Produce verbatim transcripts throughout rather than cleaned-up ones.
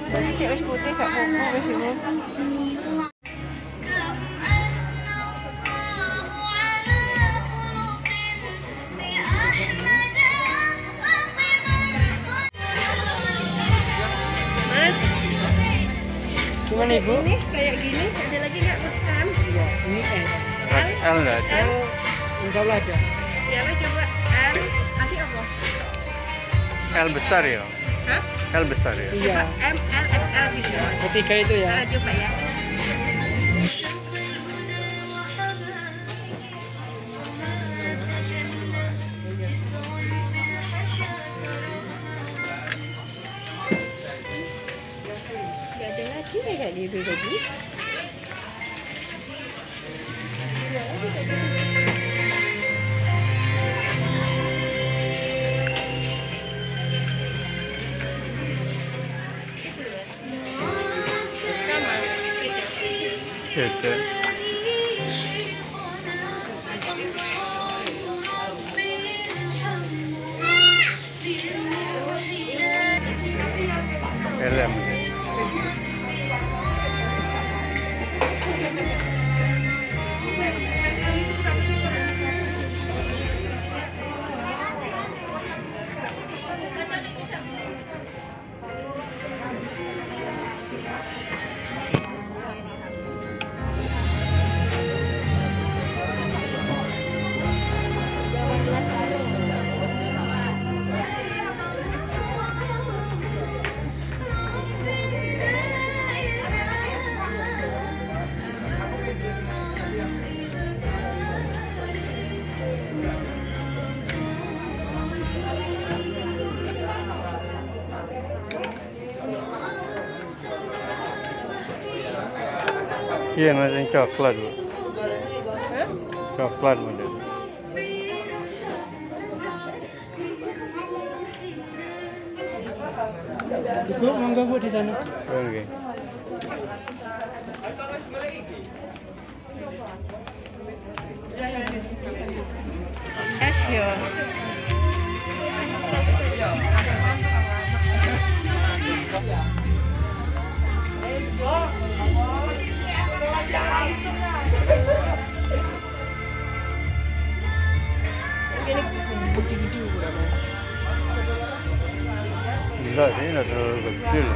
Kayak wis putih gak apa-apa wis ini. Mas, Gimana ibu? ini kayak gini ada lagi nggak pesan? Iya, ini L. Mas L nggak ada. L, insya Allah ada. Ya wes coba L. Nanti apa? L besar ya. Hah? L besar ya. Iya, M, L, X L gitu. ketiga itu ya. Nah, coba ya. Gak ada lagi kayak gitu tadi. Sama, beda. Beda. Helm. Iya, mas yang coklat bu. Hah? Coklat model. Ibu monggo bu di sana. Oke. Es ya. Enggak sih, enggak terlalu kecil.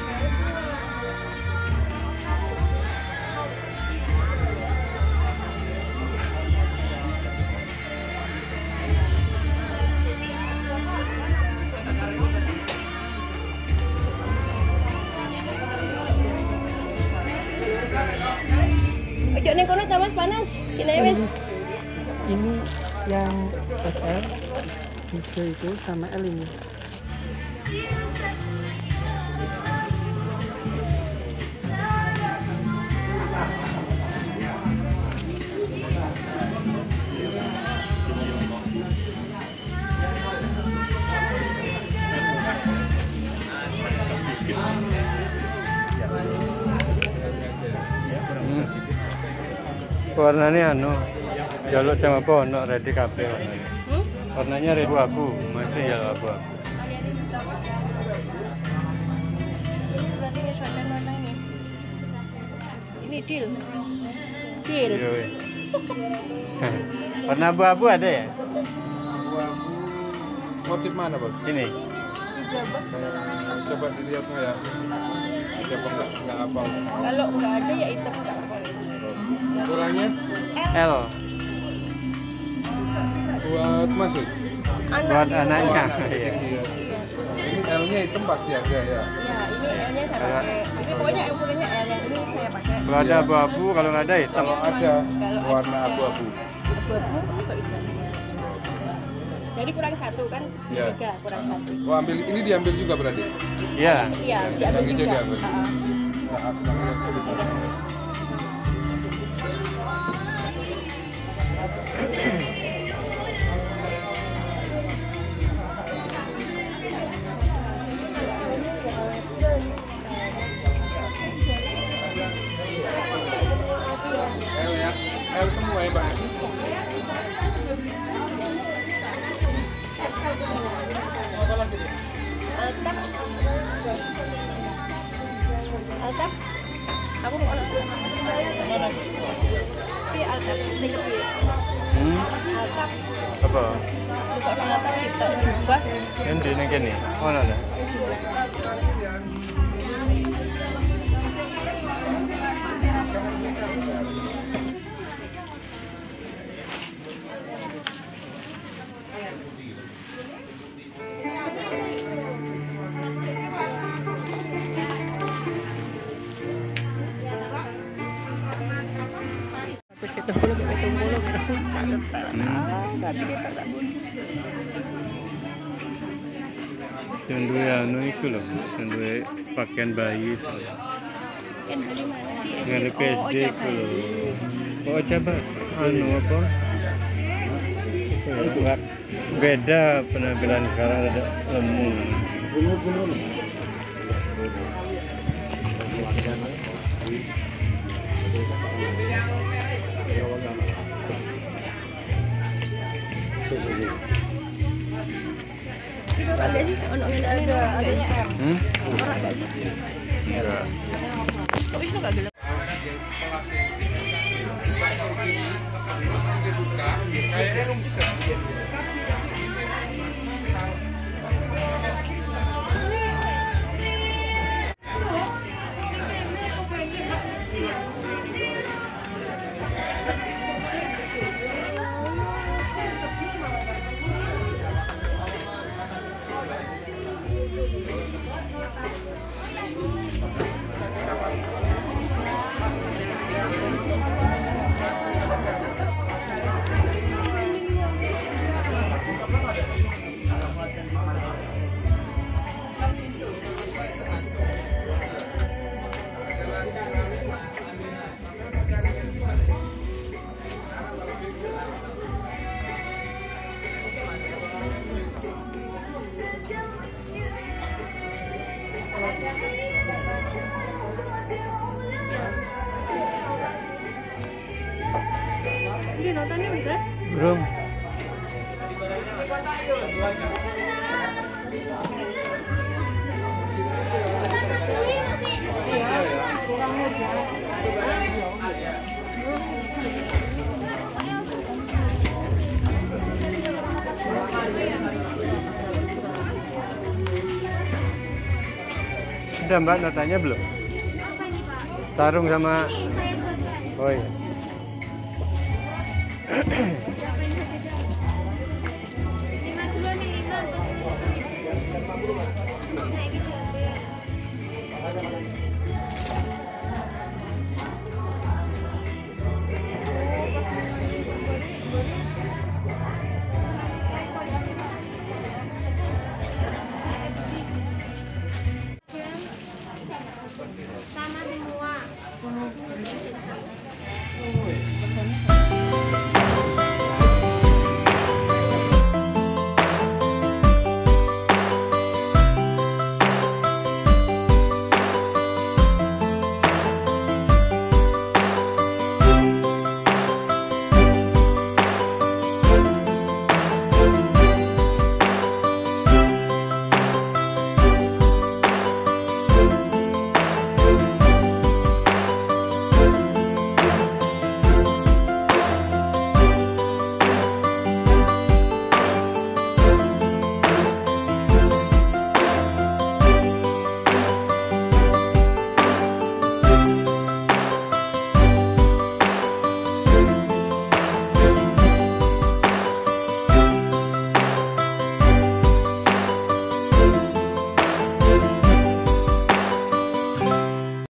Ojo ning kono tamas panas. Kene wis. Ini yang S L, hijau itu sama L ini. Warnanya anu, jaluk sama pohon, no, ready kafe warnanya. Hmm? Warnanya ribu abu, masih jaluk abu abu. Ini berarti nyesuaikan warna ini. Ini deal. Deal. Iya, weh. Warna abu-abu ada ya? Abu-abu motif mana bos? Ini. Eh, coba dilihat ya. Ada apa enggak? Enggak apa. Kalau nggak ada ya hitam nggak apa. Ukurannya L. buat masuk. Buat anaknya. Anak, Iya. iya. Ini L-nya hitam pasti ada ya. Ya, ini L-nya saya pakai. Ini pokoknya ukurannya L yang ini saya pakai. Kalau ada abu-abu, kalau nggak ada hitam. Kalau ada Kalau warna ada. abu-abu. Abu-abu atau hitam. Jadi kurang satu kan? Iya. Tiga kurang satu. Oh, ambil ini diambil juga berarti. Iya. Iya, diambil Yang juga. juga, berarti. Ha-ha. Nah, yang ini. L ya. L semua ya, Bang. Apa lagi? Eh, tak. Altap. Aku mau Altap. Piye Altap? Sing kepiye? Hmm? Altap. Apa? Buka nang Altap kita jubah. Endi ning kene? Ono ta? Kita boleh kita boleh tapi dia tak sabun. Yang duwe anu iku lho, yang duwe pakaian bayi. Kan beli mana sih? Yang di P S D iku lho. Oh, coba anu apa? Itu kan beda penampilan sekarang ada lemu. Bunuh-bunuh. Ada sih, ono ada adanya M. Hmm? Orang ada sih. Enggak. Kok bisa enggak gelap? Kayaknya lu bisa. Ini nontonnya udah? Belum. Udah Mbak, notanya belum? Sarung sama... Oh iya.